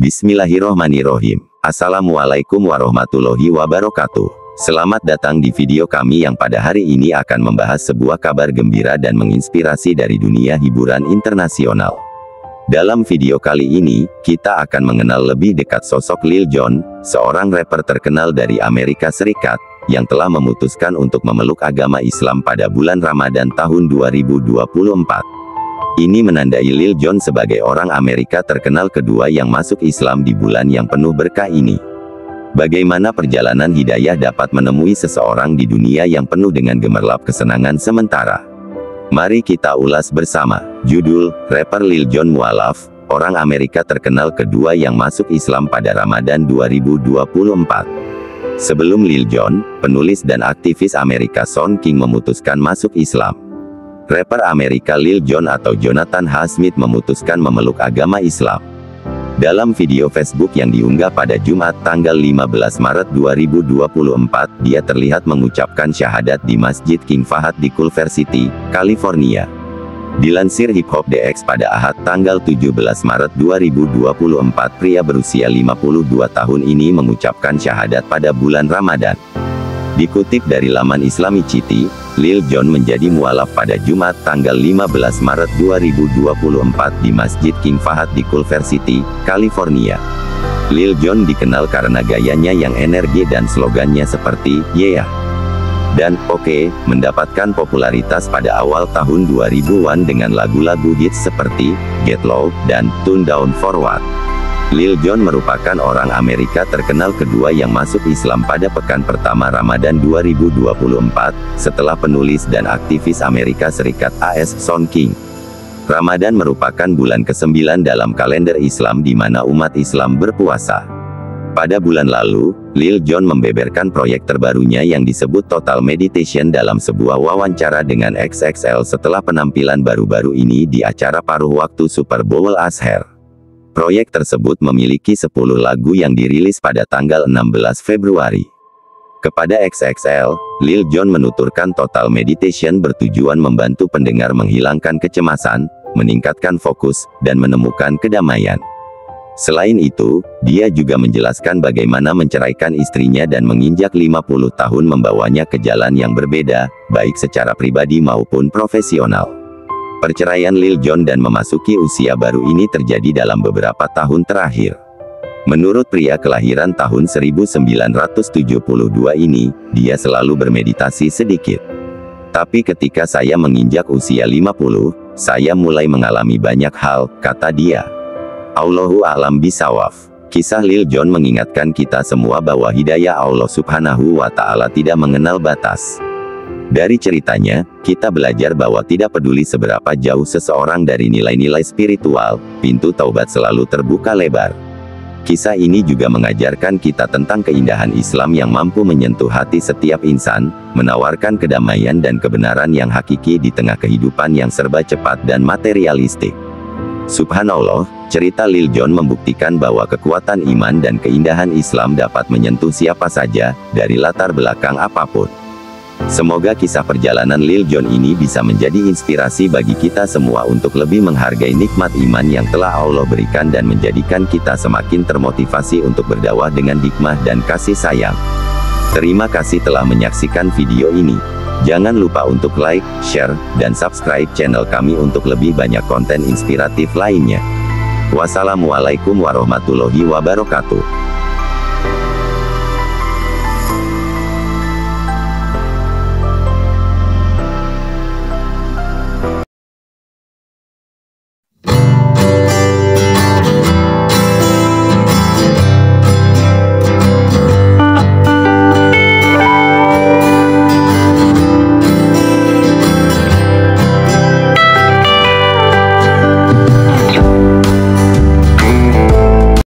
Bismillahirrohmanirrohim. Assalamualaikum warahmatullahi wabarakatuh. Selamat datang di video kami yang pada hari ini akan membahas sebuah kabar gembira dan menginspirasi dari dunia hiburan internasional. Dalam video kali ini, kita akan mengenal lebih dekat sosok Lil Jon, seorang rapper terkenal dari Amerika Serikat, yang telah memutuskan untuk memeluk agama Islam pada bulan Ramadan tahun 2024. Ini menandai Lil Jon sebagai orang Amerika terkenal kedua yang masuk Islam di bulan yang penuh berkah ini. Bagaimana perjalanan hidayah dapat menemui seseorang di dunia yang penuh dengan gemerlap kesenangan sementara? Mari kita ulas bersama. Judul, rapper Lil Jon mualaf, orang Amerika terkenal kedua yang masuk Islam pada Ramadan 2024. Sebelum Lil Jon, penulis dan aktivis Amerika Sean King memutuskan masuk Islam. Rapper Amerika Lil Jon atau Jonathan H. Smith memutuskan memeluk agama Islam. Dalam video Facebook yang diunggah pada Jumat tanggal 15 Maret 2024, dia terlihat mengucapkan syahadat di Masjid King Fahad di Culver City, California. Dilansir Hip Hop DX pada Ahad tanggal 17 Maret 2024, pria berusia 52 tahun ini mengucapkan syahadat pada bulan Ramadan. Dikutip dari laman Islami Citi, Lil Jon menjadi mualaf pada Jumat tanggal 15 Maret 2024 di Masjid King Fahad di Culver City, California. Lil Jon dikenal karena gayanya yang energi dan slogannya seperti, "Yeah" dan "Oke", mendapatkan popularitas pada awal tahun 2000-an dengan lagu-lagu hits seperti, "Get Low" dan "Tune Down For What". Lil Jon merupakan orang Amerika terkenal kedua yang masuk Islam pada pekan pertama Ramadan 2024, setelah penulis dan aktivis Amerika Serikat AS Sean King. Ramadan merupakan bulan ke-9 dalam kalender Islam di mana umat Islam berpuasa. Pada bulan lalu, Lil Jon membeberkan proyek terbarunya yang disebut Total Meditation dalam sebuah wawancara dengan XXL setelah penampilan baru-baru ini di acara paruh waktu Super Bowl Asher. Proyek tersebut memiliki 10 lagu yang dirilis pada tanggal 16 Februari. Kepada XXL, Lil Jon menuturkan Total Meditation bertujuan membantu pendengar menghilangkan kecemasan, meningkatkan fokus, dan menemukan kedamaian. Selain itu, dia juga menjelaskan bagaimana menceraikan istrinya dan menginjak 50 tahun membawanya ke jalan yang berbeda, baik secara pribadi maupun profesional. Perceraian Lil Jon dan memasuki usia baru ini terjadi dalam beberapa tahun terakhir. Menurut pria kelahiran tahun 1972 ini, dia selalu bermeditasi sedikit. Tapi ketika saya menginjak usia 50, saya mulai mengalami banyak hal, kata dia. Allahu a'lam bishawab. Kisah Lil Jon mengingatkan kita semua bahwa hidayah Allah Subhanahu wa Ta'ala tidak mengenal batas. Dari ceritanya, kita belajar bahwa tidak peduli seberapa jauh seseorang dari nilai-nilai spiritual, pintu taubat selalu terbuka lebar. Kisah ini juga mengajarkan kita tentang keindahan Islam yang mampu menyentuh hati setiap insan, menawarkan kedamaian dan kebenaran yang hakiki di tengah kehidupan yang serba cepat dan materialistik. Subhanallah, cerita Lil Jon membuktikan bahwa kekuatan iman dan keindahan Islam dapat menyentuh siapa saja, dari latar belakang apapun. Semoga kisah perjalanan Lil Jon ini bisa menjadi inspirasi bagi kita semua untuk lebih menghargai nikmat iman yang telah Allah berikan dan menjadikan kita semakin termotivasi untuk berdakwah dengan hikmah dan kasih sayang. Terima kasih telah menyaksikan video ini. Jangan lupa untuk like, share, dan subscribe channel kami untuk lebih banyak konten inspiratif lainnya. Wassalamualaikum warahmatullahi wabarakatuh.